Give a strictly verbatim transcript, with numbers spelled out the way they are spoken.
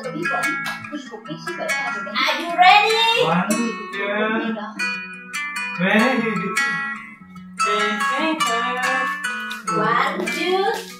và bí khuẩn vì mục đích sức khỏe cao của bé. Are you ready? One, two, three. One, two.